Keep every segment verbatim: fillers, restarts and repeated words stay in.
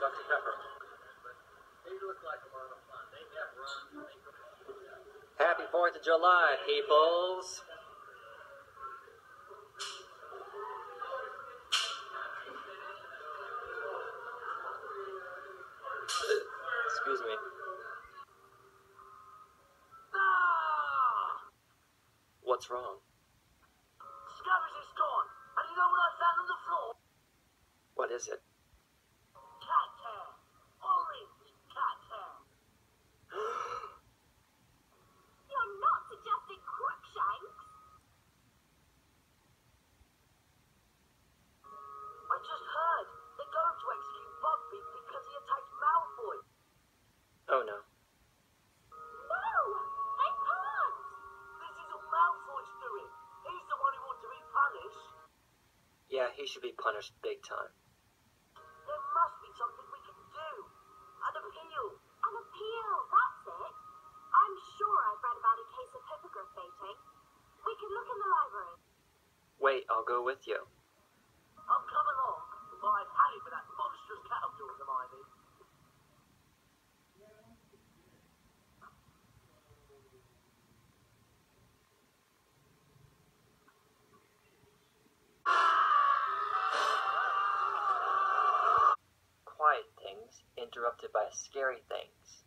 Doctor Pepper. They look like a lot of fun. They have runs. Happy fourth of July, peoples. Excuse me. Ah! What's wrong? Scabbers is gone. And you know what I found on the floor? What is it? Cat hair. Orange cat hair. You're not suggesting Crookshanks? I just heard. They're going to execute Bugbee because he attacked Malfoy. Oh no. No! They can't! This is all Malfoy's doing. He's the one who ought to be punished. Yeah, he should be punished big time. There must be something we can do. An appeal. An appeal, that's it. I'm sure I've read about a case of hippogriff baiting. We can look in the library. Wait, I'll go with you. I'll come along, but I've had it with that monstrous cat of yours, Hermione. Quiet things interrupted by scary things.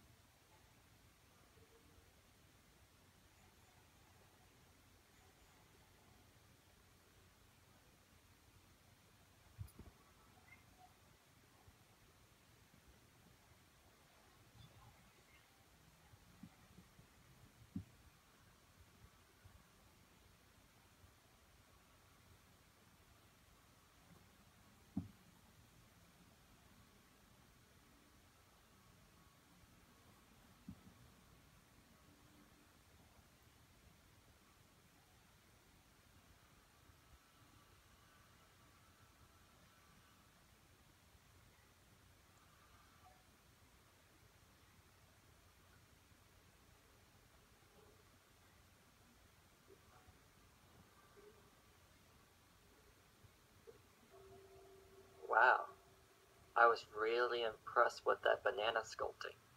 Wow, I was really impressed with that banana sculpting.